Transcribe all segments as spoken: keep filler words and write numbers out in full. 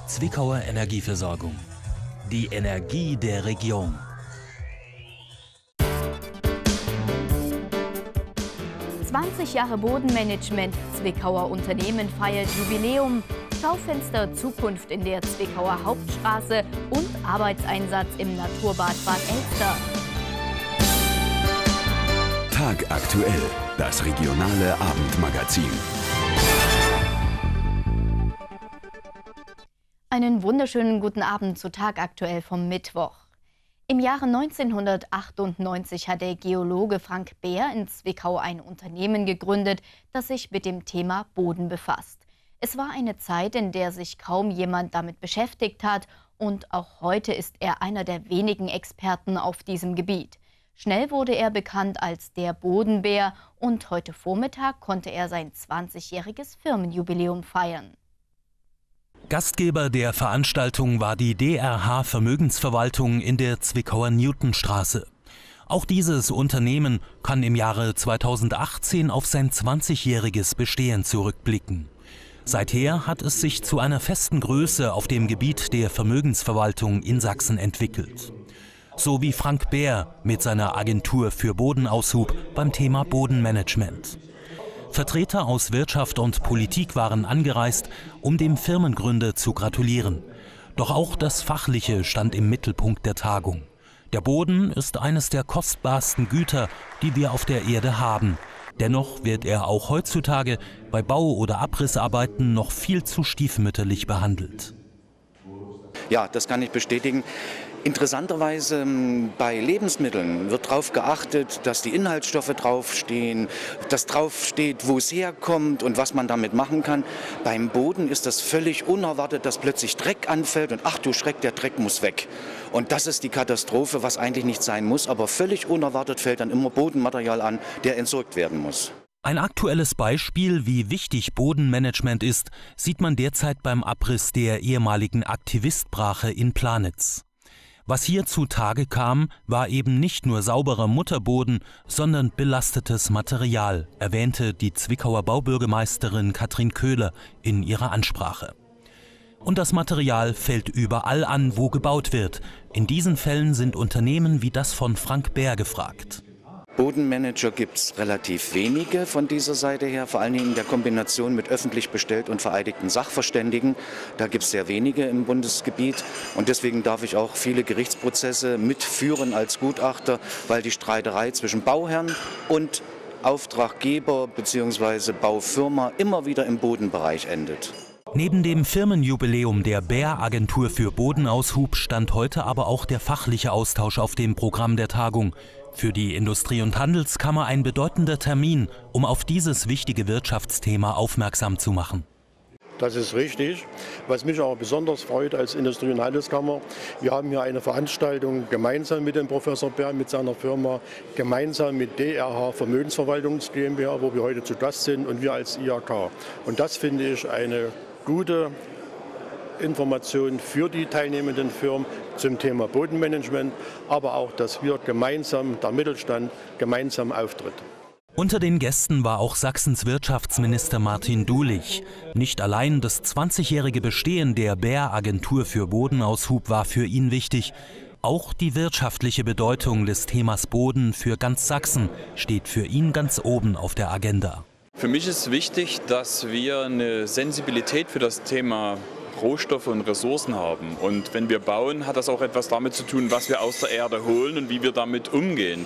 Zwickauer Energieversorgung. Die Energie der Region. zwanzig Jahre Bodenmanagement, Zwickauer Unternehmen feiert Jubiläum, Schaufenster Zukunft in der Zwickauer Hauptstraße und Arbeitseinsatz im Naturbad Bad Elster. Tagaktuell, das regionale Abendmagazin. Einen wunderschönen guten Abend zu Tagaktuell vom Mittwoch. Im Jahre neunzehnhundertachtundneunzig hat der Geologe Frank Beer in Zwickau ein Unternehmen gegründet, das sich mit dem Thema Boden befasst. Es war eine Zeit, in der sich kaum jemand damit beschäftigt hat, und auch heute ist er einer der wenigen Experten auf diesem Gebiet. Schnell wurde er bekannt als der Bodenbär und heute Vormittag konnte er sein zwanzigjähriges Firmenjubiläum feiern. Gastgeber der Veranstaltung war die D R H Vermögensverwaltung in der Zwickauer Newtonstraße. Auch dieses Unternehmen kann im Jahre zweitausendachtzehn auf sein zwanzigjähriges Bestehen zurückblicken. Seither hat es sich zu einer festen Größe auf dem Gebiet der Vermögensverwaltung in Sachsen entwickelt. So wie Frank Beer mit seiner Agentur für Bodenaushub beim Thema Bodenmanagement. Vertreter aus Wirtschaft und Politik waren angereist, um dem Firmengründer zu gratulieren. Doch auch das Fachliche stand im Mittelpunkt der Tagung. Der Boden ist eines der kostbarsten Güter, die wir auf der Erde haben. Dennoch wird er auch heutzutage bei Bau- oder Abrissarbeiten noch viel zu stiefmütterlich behandelt. Ja, das kann ich bestätigen. Interessanterweise bei Lebensmitteln wird darauf geachtet, dass die Inhaltsstoffe draufstehen, dass draufsteht, wo es herkommt und was man damit machen kann. Beim Boden ist das völlig unerwartet, dass plötzlich Dreck anfällt und ach du Schreck, der Dreck muss weg. Und das ist die Katastrophe, was eigentlich nicht sein muss, aber völlig unerwartet fällt dann immer Bodenmaterial an, der entsorgt werden muss. Ein aktuelles Beispiel, wie wichtig Bodenmanagement ist, sieht man derzeit beim Abriss der ehemaligen Aktivistbrache in Planitz. Was hier zutage kam, war eben nicht nur sauberer Mutterboden, sondern belastetes Material, erwähnte die Zwickauer Baubürgermeisterin Katrin Köhler in ihrer Ansprache. Und das Material fällt überall an, wo gebaut wird. In diesen Fällen sind Unternehmen wie das von Frank Beer gefragt. Bodenmanager gibt es relativ wenige von dieser Seite her, vor allen Dingen in der Kombination mit öffentlich bestellt und vereidigten Sachverständigen. Da gibt es sehr wenige im Bundesgebiet und deswegen darf ich auch viele Gerichtsprozesse mitführen als Gutachter, weil die Streiterei zwischen Bauherrn und Auftraggeber bzw. Baufirma immer wieder im Bodenbereich endet. Neben dem Firmenjubiläum der Beer Agentur für Bodenaushub stand heute aber auch der fachliche Austausch auf dem Programm der Tagung. Für die Industrie- und Handelskammer ein bedeutender Termin, um auf dieses wichtige Wirtschaftsthema aufmerksam zu machen. Das ist richtig. Was mich aber besonders freut als Industrie- und Handelskammer, wir haben hier eine Veranstaltung gemeinsam mit dem Professor Beer, mit seiner Firma, gemeinsam mit D R H Vermögensverwaltungs GmbH, wo wir heute zu Gast sind, und wir als I H K. Und das finde ich eine gute Informationen für die teilnehmenden Firmen zum Thema Bodenmanagement, aber auch, dass wir gemeinsam, der Mittelstand, gemeinsam auftritt. Unter den Gästen war auch Sachsens Wirtschaftsminister Martin Dulich. Nicht allein das zwanzigjährige Bestehen der Beer Agentur für Bodenaushub war für ihn wichtig. Auch die wirtschaftliche Bedeutung des Themas Boden für ganz Sachsen steht für ihn ganz oben auf der Agenda. Für mich ist wichtig, dass wir eine Sensibilität für das Thema Rohstoffe und Ressourcen haben. Und wenn wir bauen, hat das auch etwas damit zu tun, was wir aus der Erde holen und wie wir damit umgehen.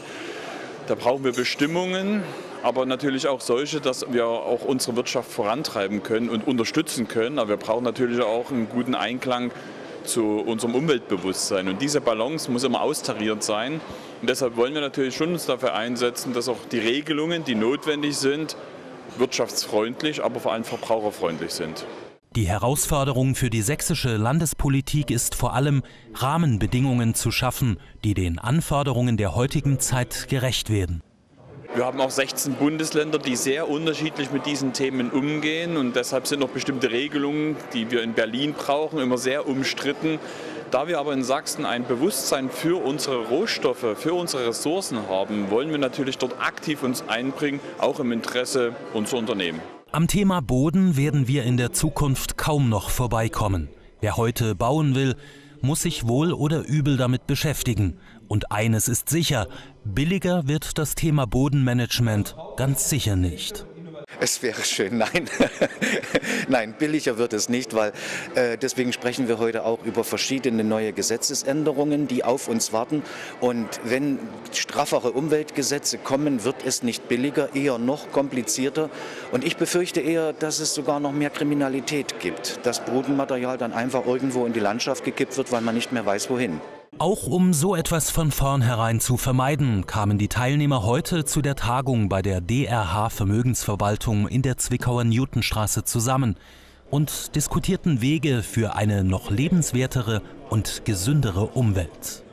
Da brauchen wir Bestimmungen, aber natürlich auch solche, dass wir auch unsere Wirtschaft vorantreiben können und unterstützen können. Aber wir brauchen natürlich auch einen guten Einklang zu unserem Umweltbewusstsein. Und diese Balance muss immer austariert sein. Und deshalb wollen wir natürlich schon uns dafür einsetzen, dass auch die Regelungen, die notwendig sind, wirtschaftsfreundlich, aber vor allem verbraucherfreundlich sind. Die Herausforderung für die sächsische Landespolitik ist vor allem, Rahmenbedingungen zu schaffen, die den Anforderungen der heutigen Zeit gerecht werden. Wir haben auch sechzehn Bundesländer, die sehr unterschiedlich mit diesen Themen umgehen, und deshalb sind noch bestimmte Regelungen, die wir in Berlin brauchen, immer sehr umstritten. Da wir aber in Sachsen ein Bewusstsein für unsere Rohstoffe, für unsere Ressourcen haben, wollen wir natürlich dort aktiv uns einbringen, auch im Interesse unserer Unternehmen. Am Thema Boden werden wir in der Zukunft kaum noch vorbeikommen. Wer heute bauen will, muss sich wohl oder übel damit beschäftigen. Und eines ist sicher, billiger wird das Thema Bodenmanagement ganz sicher nicht. Es wäre schön, nein. Nein, billiger wird es nicht, weil äh, deswegen sprechen wir heute auch über verschiedene neue Gesetzesänderungen, die auf uns warten. Und wenn straffere Umweltgesetze kommen, wird es nicht billiger, eher noch komplizierter. Und ich befürchte eher, dass es sogar noch mehr Kriminalität gibt, dass Bodenmaterial dann einfach irgendwo in die Landschaft gekippt wird, weil man nicht mehr weiß, wohin. Auch um so etwas von vornherein zu vermeiden, kamen die Teilnehmer heute zu der Tagung bei der D R H Vermögensverwaltung in der Zwickauer Newtonstraße zusammen und diskutierten Wege für eine noch lebenswertere und gesündere Umwelt.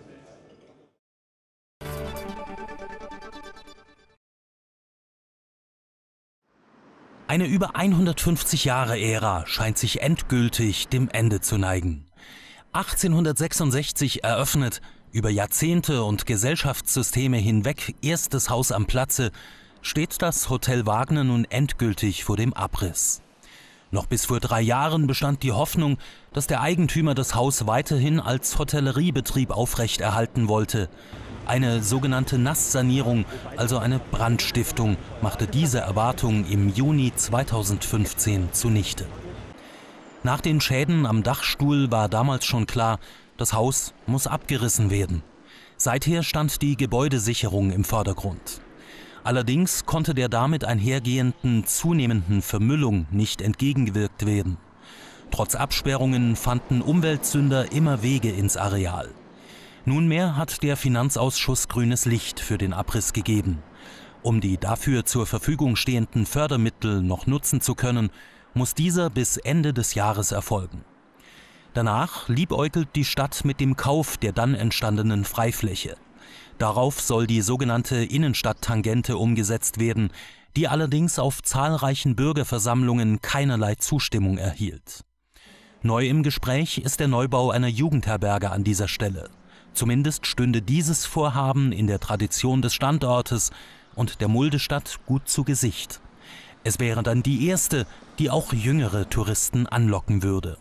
Eine über hundertfünfzig Jahre Ära scheint sich endgültig dem Ende zu neigen. achtzehnhundertsechsundsechzig eröffnet, über Jahrzehnte und Gesellschaftssysteme hinweg erstes Haus am Platze, steht das Hotel Wagner nun endgültig vor dem Abriss. Noch bis vor drei Jahren bestand die Hoffnung, dass der Eigentümer das Haus weiterhin als Hotelleriebetrieb aufrechterhalten wollte. Eine sogenannte Nasssanierung, also eine Brandstiftung, machte diese Erwartung im Juni zweitausendfünfzehn zunichte. Nach den Schäden am Dachstuhl war damals schon klar, das Haus muss abgerissen werden. Seither stand die Gebäudesicherung im Vordergrund. Allerdings konnte der damit einhergehenden zunehmenden Vermüllung nicht entgegengewirkt werden. Trotz Absperrungen fanden Umweltsünder immer Wege ins Areal. Nunmehr hat der Finanzausschuss grünes Licht für den Abriss gegeben. Um die dafür zur Verfügung stehenden Fördermittel noch nutzen zu können, muss dieser bis Ende des Jahres erfolgen. Danach liebäugelt die Stadt mit dem Kauf der dann entstandenen Freifläche. Darauf soll die sogenannte Innenstadttangente umgesetzt werden, die allerdings auf zahlreichen Bürgerversammlungen keinerlei Zustimmung erhielt. Neu im Gespräch ist der Neubau einer Jugendherberge an dieser Stelle. Zumindest stünde dieses Vorhaben in der Tradition des Standortes und der Muldestadt gut zu Gesicht. Es wäre dann die erste, die auch jüngere Touristen anlocken würde.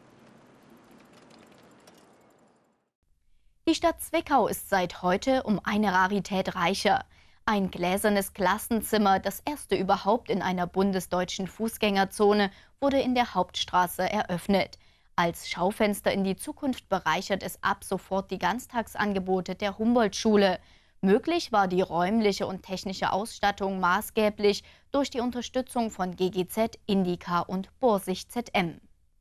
Die Stadt Zwickau ist seit heute um eine Rarität reicher. Ein gläsernes Klassenzimmer, das erste überhaupt in einer bundesdeutschen Fußgängerzone, wurde in der Hauptstraße eröffnet. Als Schaufenster in die Zukunft bereichert es ab sofort die Ganztagsangebote der Humboldt-Schule. Möglich war die räumliche und technische Ausstattung maßgeblich durch die Unterstützung von G G Z, Indica und Borsig Z M.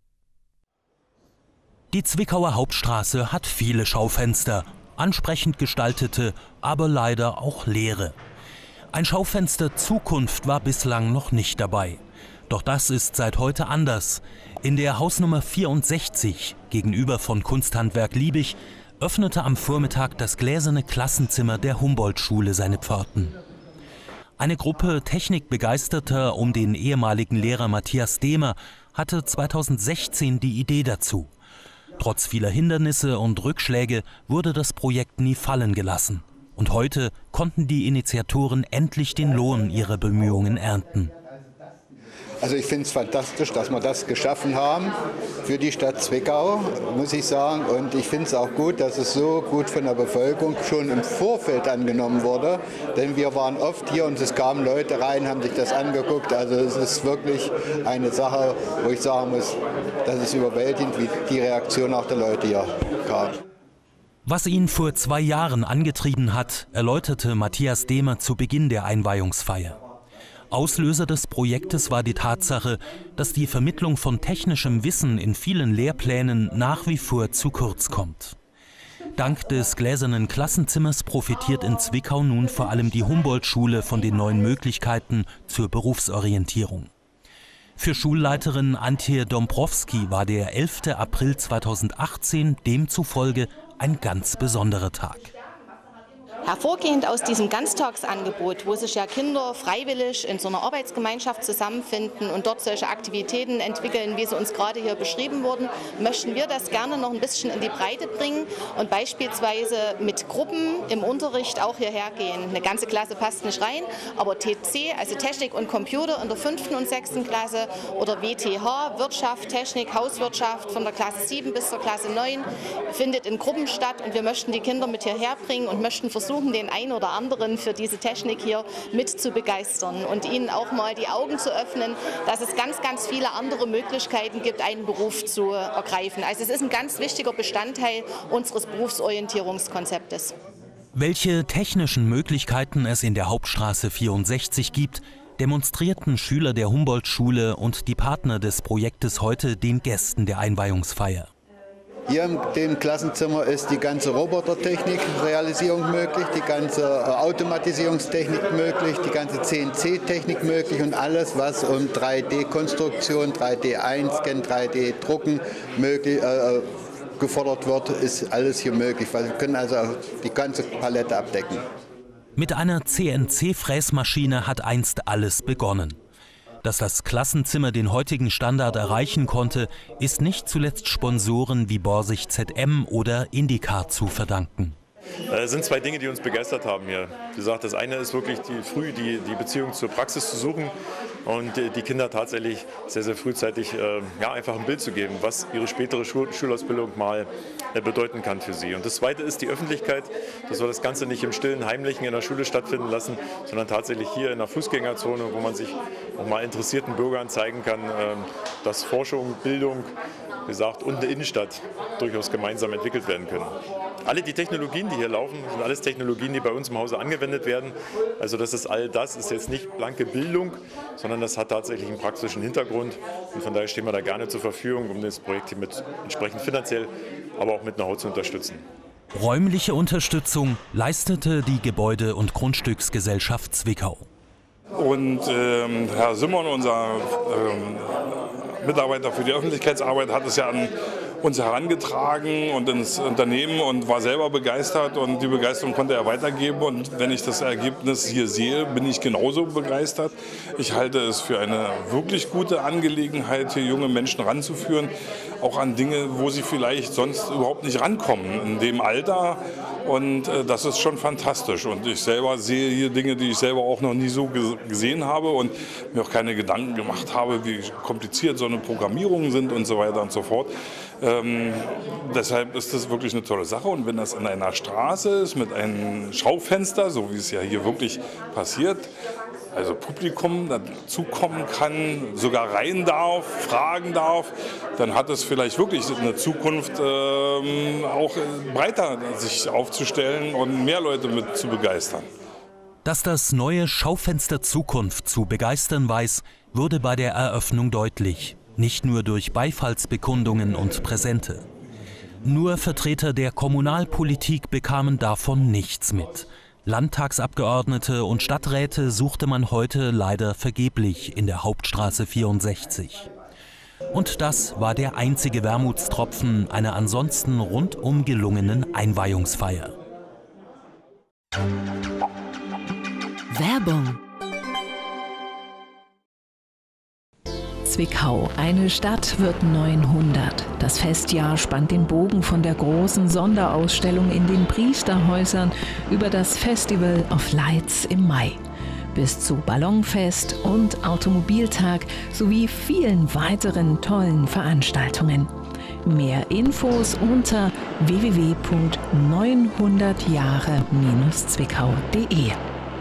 Die Zwickauer Hauptstraße hat viele Schaufenster, ansprechend gestaltete, aber leider auch leere. Ein Schaufenster Zukunft war bislang noch nicht dabei. Doch das ist seit heute anders. In der Hausnummer vierundsechzig gegenüber von Kunsthandwerk Liebig öffnete am Vormittag das gläserne Klassenzimmer der Humboldt-Schule seine Pforten. Eine Gruppe Technikbegeisterter um den ehemaligen Lehrer Matthias Dehmer hatte zweitausendsechzehn die Idee dazu. Trotz vieler Hindernisse und Rückschläge wurde das Projekt nie fallen gelassen. Und heute konnten die Initiatoren endlich den Lohn ihrer Bemühungen ernten. Also ich finde es fantastisch, dass wir das geschaffen haben für die Stadt Zwickau, muss ich sagen. Und ich finde es auch gut, dass es so gut von der Bevölkerung schon im Vorfeld angenommen wurde. Denn wir waren oft hier und es kamen Leute rein, haben sich das angeguckt. Also es ist wirklich eine Sache, wo ich sagen muss, das ist überwältigend, wie die Reaktion auch der Leute hier kam. Was ihn vor zwei Jahren angetrieben hat, erläuterte Matthias Dehmer zu Beginn der Einweihungsfeier. Auslöser des Projektes war die Tatsache, dass die Vermittlung von technischem Wissen in vielen Lehrplänen nach wie vor zu kurz kommt. Dank des gläsernen Klassenzimmers profitiert in Zwickau nun vor allem die Humboldt-Schule von den neuen Möglichkeiten zur Berufsorientierung. Für Schulleiterin Antje Dombrowski war der elfte April zweitausendachtzehn demzufolge ein ganz besonderer Tag. Hervorgehend aus diesem Ganztagsangebot, wo sich ja Kinder freiwillig in so einer Arbeitsgemeinschaft zusammenfinden und dort solche Aktivitäten entwickeln, wie sie uns gerade hier beschrieben wurden, möchten wir das gerne noch ein bisschen in die Breite bringen und beispielsweise mit Gruppen im Unterricht auch hierher gehen. Eine ganze Klasse passt nicht rein, aber T C, also Technik und Computer in der fünften und sechsten Klasse oder W T H, Wirtschaft, Technik, Hauswirtschaft von der Klasse sieben bis zur Klasse neun, findet in Gruppen statt und wir möchten die Kinder mit hierher bringen und möchten versuchen, den einen oder anderen für diese Technik hier mit zu begeistern und ihnen auch mal die Augen zu öffnen, dass es ganz, ganz viele andere Möglichkeiten gibt, einen Beruf zu ergreifen. Also es ist ein ganz wichtiger Bestandteil unseres Berufsorientierungskonzeptes. Welche technischen Möglichkeiten es in der Hauptstraße vierundsechzig gibt, demonstrierten Schüler der Humboldt-Schule und die Partner des Projektes heute den Gästen der Einweihungsfeier. Hier in dem Klassenzimmer ist die ganze Robotertechnik-Realisierung möglich, die ganze Automatisierungstechnik möglich, die ganze C N C-Technik möglich und alles, was um drei D-Konstruktion, drei D einscannen, drei D-Drucken möglich, äh, gefordert wird, ist alles hier möglich. Wir können also die ganze Palette abdecken. Mit einer C N C-Fräsmaschine hat einst alles begonnen. Dass das Klassenzimmer den heutigen Standard erreichen konnte, ist nicht zuletzt Sponsoren wie Borsig Z M oder Indica zu verdanken. Es sind zwei Dinge, die uns begeistert haben hier. Wie gesagt, das eine ist wirklich die, früh die, die Beziehung zur Praxis zu suchen und die Kinder tatsächlich sehr, sehr frühzeitig äh, ja, einfach ein Bild zu geben, was ihre spätere Schul Schulausbildung mal äh, bedeuten kann für sie. Und das zweite ist die Öffentlichkeit, dass wir das Ganze nicht im stillen Heimlichen in der Schule stattfinden lassen, sondern tatsächlich hier in der Fußgängerzone, wo man sich auch mal interessierten Bürgern zeigen kann, äh, dass Forschung, Bildung, wie gesagt, und eine Innenstadt durchaus gemeinsam entwickelt werden können. Alle die Technologien, die hier laufen, sind alles Technologien, die bei uns im Hause angewendet werden. Also das ist all das, ist jetzt nicht blanke Bildung, sondern das hat tatsächlich einen praktischen Hintergrund. Und von daher stehen wir da gerne zur Verfügung, um das Projekt hier mit entsprechend finanziell, aber auch mit Know-how zu unterstützen. Räumliche Unterstützung leistete die Gebäude- und Grundstücksgesellschaft Zwickau. Und ähm, Herr Simon, unser ähm, Mitarbeiter für die Öffentlichkeitsarbeit, hat es ja an uns herangetragen und ins Unternehmen und war selber begeistert und die Begeisterung konnte er weitergeben und wenn ich das Ergebnis hier sehe, bin ich genauso begeistert. Ich halte es für eine wirklich gute Angelegenheit, hier junge Menschen ranzuführen, auch an Dinge, wo sie vielleicht sonst überhaupt nicht rankommen in dem Alter und äh, das ist schon fantastisch und ich selber sehe hier Dinge, die ich selber auch noch nie so gesehen habe und mir auch keine Gedanken gemacht habe, wie kompliziert so eine Programmierungen sind und so weiter und so fort. Ähm, deshalb ist das wirklich eine tolle Sache und wenn das in einer Straße ist mit einem Schaufenster, so wie es ja hier wirklich passiert, also Publikum dazukommen kann, sogar rein darf, fragen darf, dann hat es vielleicht wirklich eine Zukunft, ähm, auch breiter sich aufzustellen und mehr Leute mit zu begeistern. Dass das neue Schaufenster Zukunft zu begeistern weiß, wurde bei der Eröffnung deutlich. Nicht nur durch Beifallsbekundungen und Präsente. Nur Vertreter der Kommunalpolitik bekamen davon nichts mit. Landtagsabgeordnete und Stadträte suchte man heute leider vergeblich in der Hauptstraße vierundsechzig. Und das war der einzige Wermutstropfen einer ansonsten rundum gelungenen Einweihungsfeier. Werbung. Zwickau, eine Stadt wird neunhundert. Das Festjahr spannt den Bogen von der großen Sonderausstellung in den Priesterhäusern über das Festival of Lights im Mai bis zu Ballonfest und Automobiltag sowie vielen weiteren tollen Veranstaltungen. Mehr Infos unter w w w punkt neunhundert jahre Bindestrich zwickau punkt de.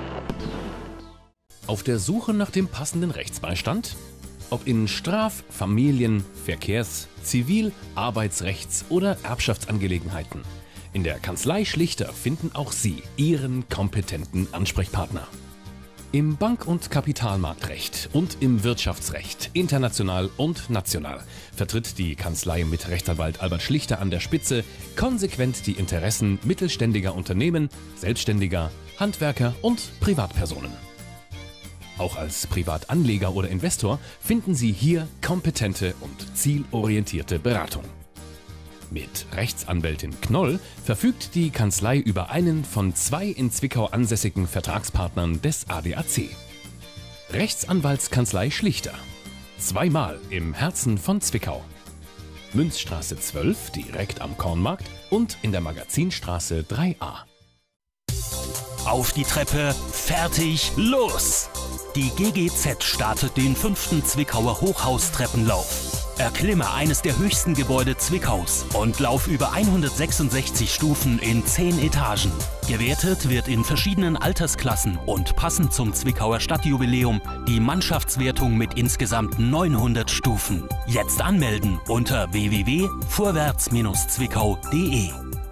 Auf der Suche nach dem passenden Rechtsbeistand? Ob in Straf-, Familien-, Verkehrs-, Zivil-, Arbeitsrechts- oder Erbschaftsangelegenheiten. In der Kanzlei Schlichter finden auch Sie Ihren kompetenten Ansprechpartner. Im Bank- und Kapitalmarktrecht und im Wirtschaftsrecht, international und national, vertritt die Kanzlei mit Rechtsanwalt Albert Schlichter an der Spitze konsequent die Interessen mittelständiger Unternehmen, Selbstständiger, Handwerker und Privatpersonen. Auch als Privatanleger oder Investor finden Sie hier kompetente und zielorientierte Beratung. Mit Rechtsanwältin Knoll verfügt die Kanzlei über einen von zwei in Zwickau ansässigen Vertragspartnern des A D A C. Rechtsanwaltskanzlei Schlichter. Zweimal im Herzen von Zwickau. Münzstraße zwölf, direkt am Kornmarkt, und in der Magazinstraße drei a. Auf die Treppe, fertig, los! Die G G Z startet den fünften Zwickauer Hochhaustreppenlauf. Erklimme eines der höchsten Gebäude Zwickaus und lauf über hundertsechsundsechzig Stufen in zehn Etagen. Gewertet wird in verschiedenen Altersklassen und passend zum Zwickauer Stadtjubiläum die Mannschaftswertung mit insgesamt neunhundert Stufen. Jetzt anmelden unter w w w punkt vorwärts zwickau punkt de.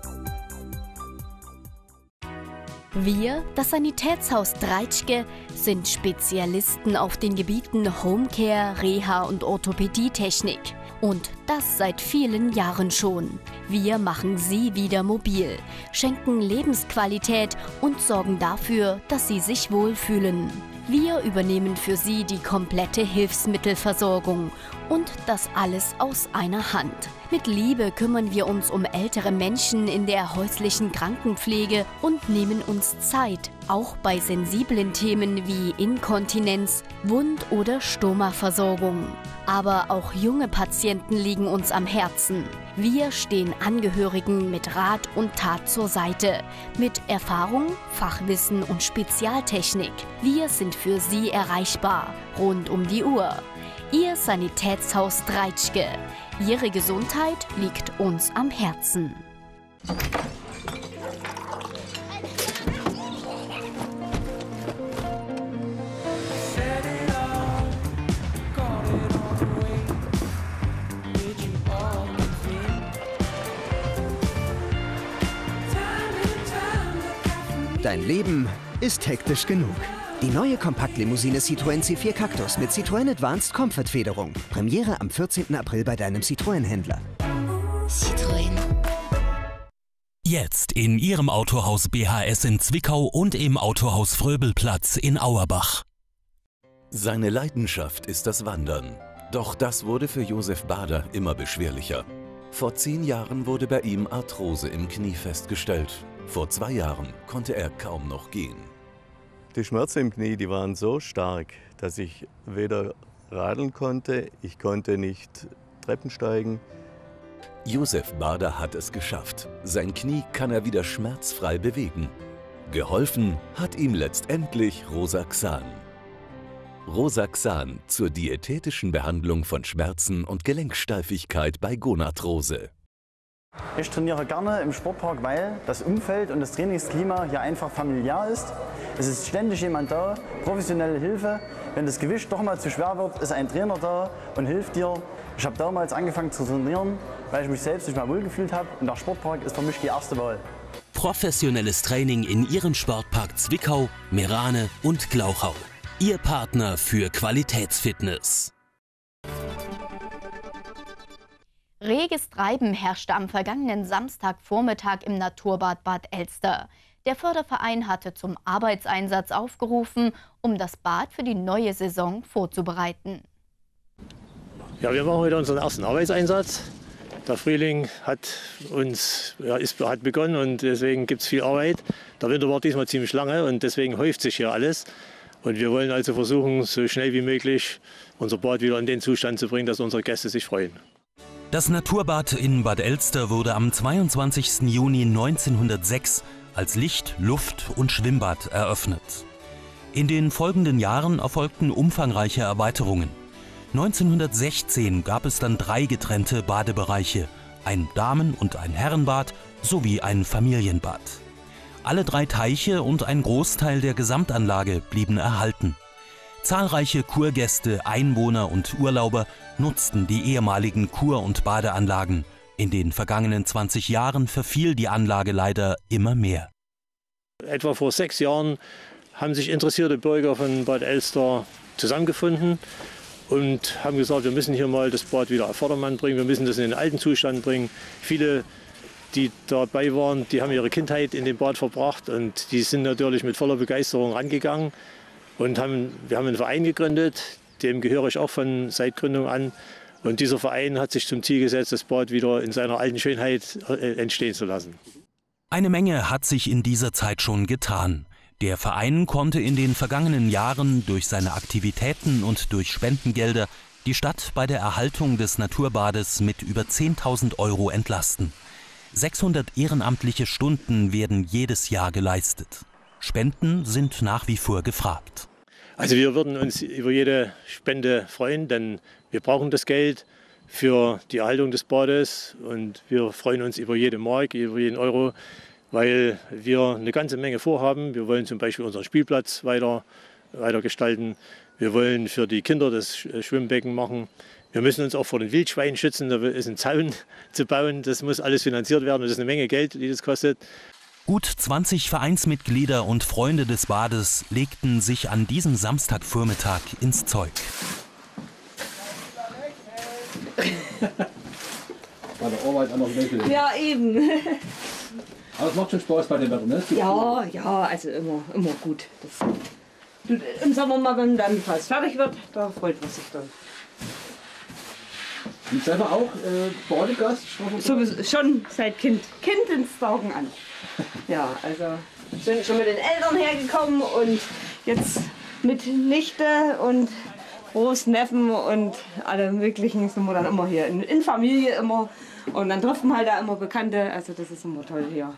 Wir, das Sanitätshaus Dreitschke, sind Spezialisten auf den Gebieten Homecare, Reha und Orthopädietechnik. Und das seit vielen Jahren schon. Wir machen Sie wieder mobil, schenken Lebensqualität und sorgen dafür, dass Sie sich wohlfühlen. Wir übernehmen für Sie die komplette Hilfsmittelversorgung und das alles aus einer Hand. Mit Liebe kümmern wir uns um ältere Menschen in der häuslichen Krankenpflege und nehmen uns Zeit, auch bei sensiblen Themen wie Inkontinenz, Wund- oder Stomaversorgung. Aber auch junge Patienten liegen uns am Herzen. Wir stehen Angehörigen mit Rat und Tat zur Seite. Mit Erfahrung, Fachwissen und Spezialtechnik. Wir sind für Sie erreichbar, rund um die Uhr. Ihr Sanitätshaus Dreitschke. Ihre Gesundheit liegt uns am Herzen. Dein Leben ist hektisch genug. Die neue Kompaktlimousine Citroën C vier Cactus mit Citroën Advanced Comfort Federung. Premiere am vierzehnten April bei deinem Citroën-Händler. Citroën. Jetzt in Ihrem Autohaus B H S in Zwickau und im Autohaus Fröbelplatz in Auerbach. Seine Leidenschaft ist das Wandern. Doch das wurde für Josef Bader immer beschwerlicher. Vor zehn Jahren wurde bei ihm Arthrose im Knie festgestellt. Vor zwei Jahren konnte er kaum noch gehen. Die Schmerzen im Knie, die waren so stark, dass ich weder radeln konnte, ich konnte nicht Treppen steigen. Josef Bader hat es geschafft. Sein Knie kann er wieder schmerzfrei bewegen. Geholfen hat ihm letztendlich Rosaxan. Rosaxan zur diätetischen Behandlung von Schmerzen und Gelenksteifigkeit bei Gonarthrose. Ich trainiere gerne im Sportpark, weil das Umfeld und das Trainingsklima hier einfach familiär ist. Es ist ständig jemand da, professionelle Hilfe. Wenn das Gewicht doch mal zu schwer wird, ist ein Trainer da und hilft dir. Ich habe damals angefangen zu trainieren, weil ich mich selbst nicht mehr wohlgefühlt habe. Und der Sportpark ist für mich die erste Wahl. Professionelles Training in Ihrem Sportpark Zwickau, Meerane und Glauchau. Ihr Partner für Qualitätsfitness. Reges Treiben herrschte am vergangenen Samstagvormittag im Naturbad Bad Elster. Der Förderverein hatte zum Arbeitseinsatz aufgerufen, um das Bad für die neue Saison vorzubereiten. Ja, wir machen heute unseren ersten Arbeitseinsatz. Der Frühling hat, uns, ja, ist, hat begonnen und deswegen gibt es viel Arbeit. Der Winter war diesmal ziemlich lange und deswegen häuft sich hier alles. Und wir wollen also versuchen, so schnell wie möglich unser Bad wieder in den Zustand zu bringen, dass unsere Gäste sich freuen. Das Naturbad in Bad Elster wurde am zweiundzwanzigsten Juni neunzehnhundertsechs als Licht-, Luft- und Schwimmbad eröffnet. In den folgenden Jahren erfolgten umfangreiche Erweiterungen. neunzehnhundertsechzehn gab es dann drei getrennte Badebereiche, ein Damen- und ein Herrenbad sowie ein Familienbad. Alle drei Teiche und ein Großteil der Gesamtanlage blieben erhalten. Zahlreiche Kurgäste, Einwohner und Urlauber nutzten die ehemaligen Kur- und Badeanlagen. In den vergangenen zwanzig Jahren verfiel die Anlage leider immer mehr. Etwa vor sechs Jahren haben sich interessierte Bürger von Bad Elster zusammengefunden und haben gesagt, wir müssen hier mal das Bad wieder auf Vordermann bringen, wir müssen das in den alten Zustand bringen. Viele, die dabei waren, die haben ihre Kindheit in dem Bad verbracht und die sind natürlich mit voller Begeisterung rangegangen. Und haben, wir haben einen Verein gegründet, dem gehöre ich auch von seit Gründung an. Und dieser Verein hat sich zum Ziel gesetzt, das Bad wieder in seiner alten Schönheit entstehen zu lassen. Eine Menge hat sich in dieser Zeit schon getan. Der Verein konnte in den vergangenen Jahren durch seine Aktivitäten und durch Spendengelder die Stadt bei der Erhaltung des Naturbades mit über zehntausend Euro entlasten. sechshundert ehrenamtliche Stunden werden jedes Jahr geleistet. Spenden sind nach wie vor gefragt. Also wir würden uns über jede Spende freuen, denn wir brauchen das Geld für die Erhaltung des Bades und wir freuen uns über jede Mark, über jeden Euro, weil wir eine ganze Menge vorhaben. Wir wollen zum Beispiel unseren Spielplatz weiter, weiter gestalten. Wir wollen für die Kinder das Schwimmbecken machen. Wir müssen uns auch vor den Wildschweinen schützen. Da ist ein Zaun zu bauen. Das muss alles finanziert werden. Das ist eine Menge Geld, die das kostet. Gut zwanzig Vereinsmitglieder und Freunde des Bades legten sich an diesem Samstagvormittag ins Zeug. Bei der Arbeit auch noch welche. Ja, eben. Aber es macht schon Spaß bei dem Wetter, ne? Ja, ja, also immer, immer gut. Das, du, im Sommer mal, wenn dann fast fertig wird, da freut man sich dann. Und selber auch äh, Badegast? Sowieso, schon seit Kind. Kindestagen an. Ja, also sind schon mit den Eltern hergekommen und jetzt mit Nichte und Großneffen und alle möglichen sind wir dann immer hier. In, in Familie immer. Und dann treffen halt da immer Bekannte. Also das ist immer toll hier.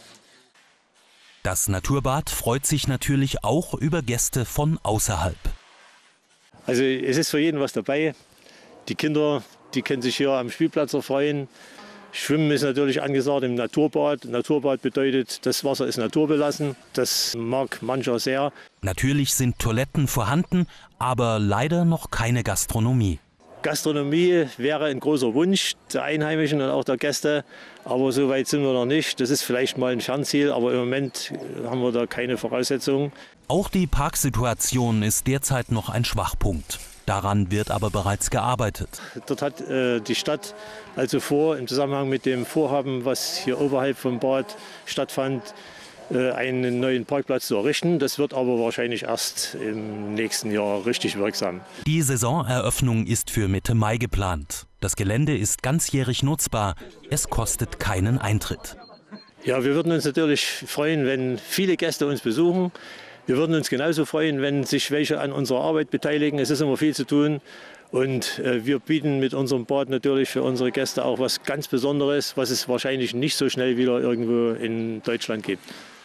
Das Naturbad freut sich natürlich auch über Gäste von außerhalb. Also es ist für jeden was dabei. Die Kinder, die können sich hier am Spielplatz erfreuen. Schwimmen ist natürlich angesagt im Naturbad. Naturbad bedeutet, das Wasser ist naturbelassen. Das mag mancher sehr. Natürlich sind Toiletten vorhanden, aber leider noch keine Gastronomie. Gastronomie wäre ein großer Wunsch der Einheimischen und auch der Gäste. Aber so weit sind wir noch nicht. Das ist vielleicht mal ein Fernziel, aber im Moment haben wir da keine Voraussetzungen. Auch die Parksituation ist derzeit noch ein Schwachpunkt. Daran wird aber bereits gearbeitet. Dort hat äh, die Stadt also vor, im Zusammenhang mit dem Vorhaben, was hier oberhalb vom Bad stattfand, äh, einen neuen Parkplatz zu errichten. Das wird aber wahrscheinlich erst im nächsten Jahr richtig wirksam. Die Saisoneröffnung ist für Mitte Mai geplant. Das Gelände ist ganzjährig nutzbar. Es kostet keinen Eintritt. Ja, wir würden uns natürlich freuen, wenn viele Gäste uns besuchen. Wir würden uns genauso freuen, wenn sich welche an unserer Arbeit beteiligen. Es ist immer viel zu tun und äh, wir bieten mit unserem Bad natürlich für unsere Gäste auch was ganz Besonderes, was es wahrscheinlich nicht so schnell wieder irgendwo in Deutschland gibt.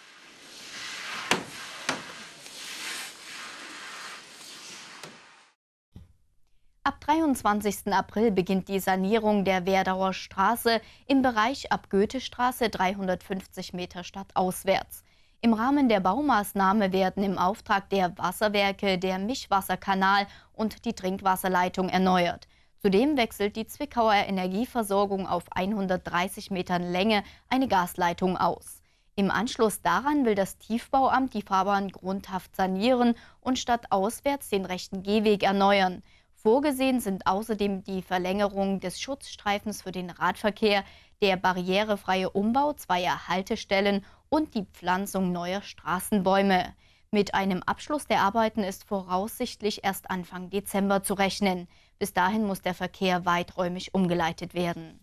Ab dreiundzwanzigsten April beginnt die Sanierung der Werdauer Straße im Bereich ab Goethestraße dreihundertfünfzig Meter stadtauswärts. Im Rahmen der Baumaßnahme werden im Auftrag der Wasserwerke der Mischwasserkanal und die Trinkwasserleitung erneuert. Zudem wechselt die Zwickauer Energieversorgung auf hundertdreißig Metern Länge eine Gasleitung aus. Im Anschluss daran will das Tiefbauamt die Fahrbahn grundhaft sanieren und stadtauswärts den rechten Gehweg erneuern. Vorgesehen sind außerdem die Verlängerung des Schutzstreifens für den Radverkehr, der barrierefreie Umbau zweier Haltestellen und die Pflanzung neuer Straßenbäume. Mit einem Abschluss der Arbeiten ist voraussichtlich erst Anfang Dezember zu rechnen. Bis dahin muss der Verkehr weiträumig umgeleitet werden.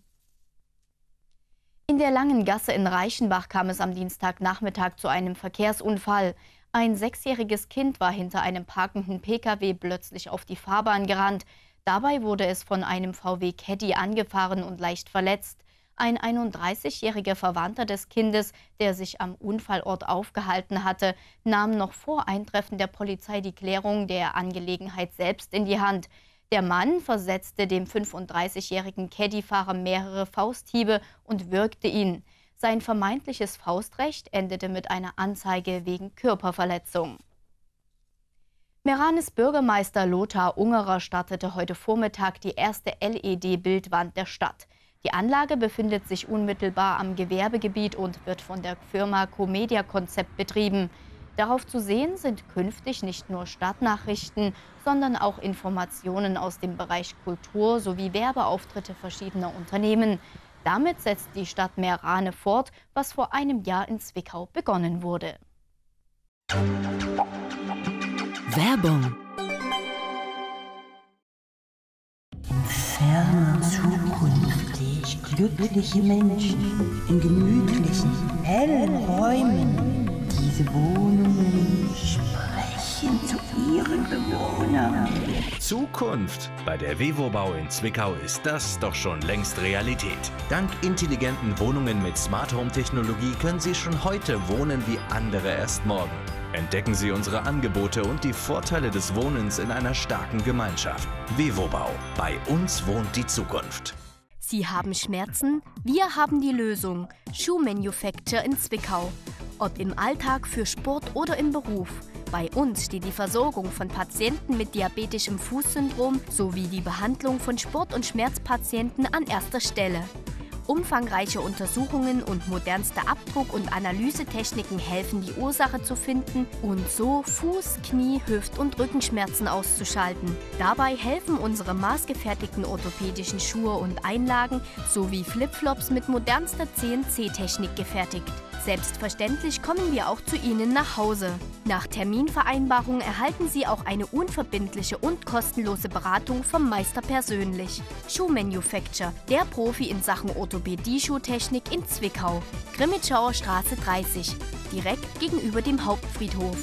In der Langen Gasse in Reichenbach kam es am Dienstagnachmittag zu einem Verkehrsunfall. Ein sechsjähriges Kind war hinter einem parkenden Pkw plötzlich auf die Fahrbahn gerannt. Dabei wurde es von einem V W Caddy angefahren und leicht verletzt. Ein einunddreißigjähriger Verwandter des Kindes, der sich am Unfallort aufgehalten hatte, nahm noch vor Eintreffen der Polizei die Klärung der Angelegenheit selbst in die Hand. Der Mann versetzte dem fünfunddreißigjährigen Caddy-Fahrer mehrere Fausthiebe und würgte ihn. Sein vermeintliches Faustrecht endete mit einer Anzeige wegen Körperverletzung. Meranes Bürgermeister Lothar Ungerer startete heute Vormittag die erste L E D-Bildwand der Stadt. Die Anlage befindet sich unmittelbar am Gewerbegebiet und wird von der Firma Comedia Konzept betrieben. Darauf zu sehen sind künftig nicht nur Stadtnachrichten, sondern auch Informationen aus dem Bereich Kultur sowie Werbeauftritte verschiedener Unternehmen. Damit setzt die Stadt Merane fort, was vor einem Jahr in Zwickau begonnen wurde. Werbung. lernen zukünftig glückliche Menschen in gemütlichen, hellen Räumen. Diese Wohnungen sprechen zu ihren Bewohnern. Zukunft. Bei der Vevobau in Zwickau ist das doch schon längst Realität. Dank intelligenten Wohnungen mit Smart Home Technologie können Sie schon heute wohnen wie andere erst morgen. Entdecken Sie unsere Angebote und die Vorteile des Wohnens in einer starken Gemeinschaft. Vevobau. Bei uns wohnt die Zukunft. Sie haben Schmerzen? Wir haben die Lösung. Shoe Manufacture in Zwickau. Ob im Alltag, für Sport oder im Beruf. Bei uns steht die Versorgung von Patienten mit diabetischem Fußsyndrom sowie die Behandlung von Sport- und Schmerzpatienten an erster Stelle. Umfangreiche Untersuchungen und modernste Abdruck- und Analysetechniken helfen, die Ursache zu finden und so Fuß-, Knie-, Hüft- und Rückenschmerzen auszuschalten. Dabei helfen unsere maßgefertigten orthopädischen Schuhe und Einlagen sowie Flipflops mit modernster C N C-Technik gefertigt. Selbstverständlich kommen wir auch zu Ihnen nach Hause. Nach Terminvereinbarung erhalten Sie auch eine unverbindliche und kostenlose Beratung vom Meister persönlich. Shoe Manufacture, der Profi in Sachen Orthopädie-Schuhtechnik in Zwickau. Grimmitschauer Straße dreißig, direkt gegenüber dem Hauptfriedhof.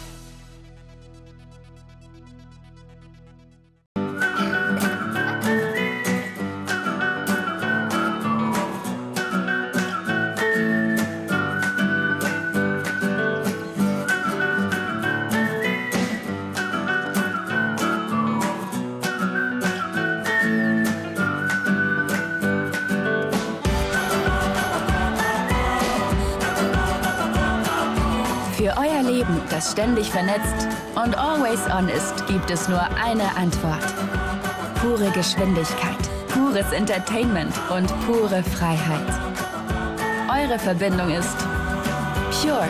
Für euer Leben, das ständig vernetzt und always on ist, gibt es nur eine Antwort. Pure Geschwindigkeit, pures Entertainment und pure Freiheit. Eure Verbindung ist Pure.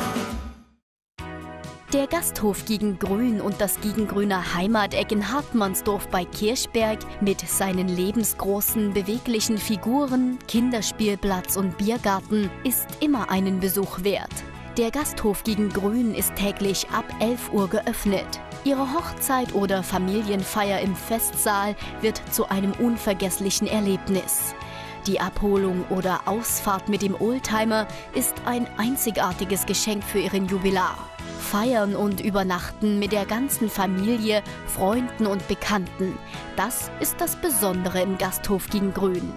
Der Gasthof gegen Grün und das Gegengrüner Heimateck in Hartmannsdorf bei Kirchberg mit seinen lebensgroßen, beweglichen Figuren, Kinderspielplatz und Biergarten ist immer einen Besuch wert. Der Gasthof gegen Grün ist täglich ab elf Uhr geöffnet. Ihre Hochzeit oder Familienfeier im Festsaal wird zu einem unvergesslichen Erlebnis. Die Abholung oder Ausfahrt mit dem Oldtimer ist ein einzigartiges Geschenk für Ihren Jubilar. Feiern und übernachten mit der ganzen Familie, Freunden und Bekannten. Das ist das Besondere im Gasthof gegen Grün.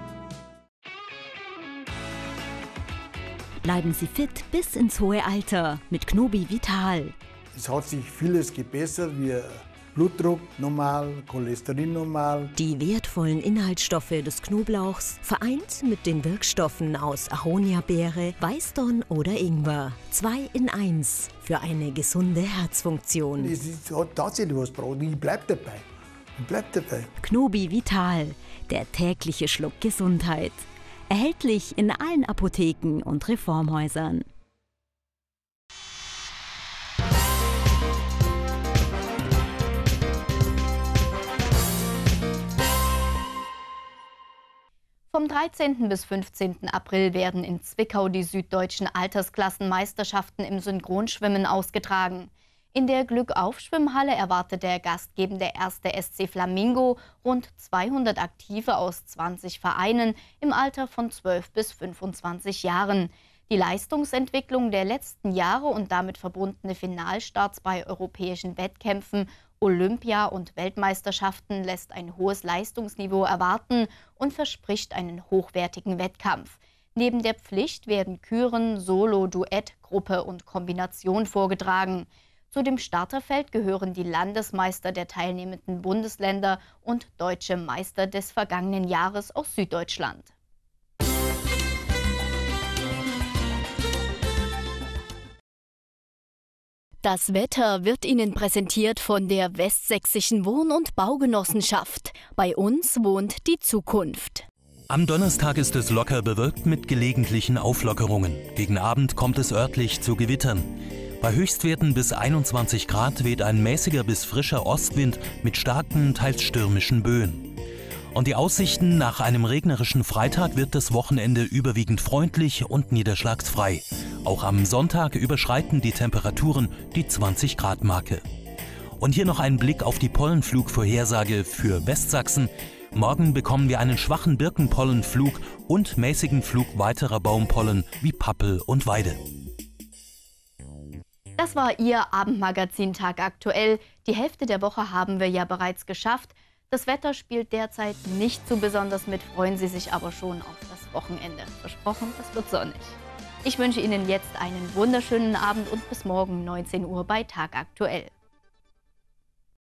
Bleiben Sie fit bis ins hohe Alter mit Knobi Vital. Es hat sich vieles gebessert, wie Blutdruck normal, Cholesterin normal. Die wertvollen Inhaltsstoffe des Knoblauchs vereint mit den Wirkstoffen aus Aroniabeere, Weißdorn oder Ingwer. Zwei in eins für eine gesunde Herzfunktion. Es ist, hat tatsächlich was gebracht. Ich bleib dabei. Ich bleib dabei. Knobi Vital, der tägliche Schluck Gesundheit. Erhältlich in allen Apotheken und Reformhäusern. Vom dreizehnten bis fünfzehnten April werden in Zwickau die süddeutschen Altersklassenmeisterschaften im Synchronschwimmen ausgetragen. In der Glückauf-Schwimmhalle erwartet der gastgebende erste S C Flamingo rund zweihundert Aktive aus zwanzig Vereinen im Alter von zwölf bis fünfundzwanzig Jahren. Die Leistungsentwicklung der letzten Jahre und damit verbundene Finalstarts bei europäischen Wettkämpfen, Olympia- und Weltmeisterschaften lässt ein hohes Leistungsniveau erwarten und verspricht einen hochwertigen Wettkampf. Neben der Pflicht werden Küren, Solo, Duett, Gruppe und Kombination vorgetragen. Zu dem Starterfeld gehören die Landesmeister der teilnehmenden Bundesländer und deutsche Meister des vergangenen Jahres aus Süddeutschland. Das Wetter wird Ihnen präsentiert von der Westsächsischen Wohn- und Baugenossenschaft. Bei uns wohnt die Zukunft. Am Donnerstag ist es locker bewölkt mit gelegentlichen Auflockerungen. Gegen Abend kommt es örtlich zu Gewittern. Bei Höchstwerten bis einundzwanzig Grad weht ein mäßiger bis frischer Ostwind mit starken, teils stürmischen Böen. Und die Aussichten nach einem regnerischen Freitag wird das Wochenende überwiegend freundlich und niederschlagsfrei. Auch am Sonntag überschreiten die Temperaturen die zwanzig Grad Marke. Und hier noch ein Blick auf die Pollenflugvorhersage für Westsachsen. Morgen bekommen wir einen schwachen Birkenpollenflug und mäßigen Flug weiterer Baumpollen wie Pappel und Weide. Das war Ihr Abendmagazin Tagaktuell. Die Hälfte der Woche haben wir ja bereits geschafft. Das Wetter spielt derzeit nicht so besonders mit, freuen Sie sich aber schon auf das Wochenende. Versprochen, es wird sonnig. Ich wünsche Ihnen jetzt einen wunderschönen Abend und bis morgen neunzehn Uhr bei Tagaktuell.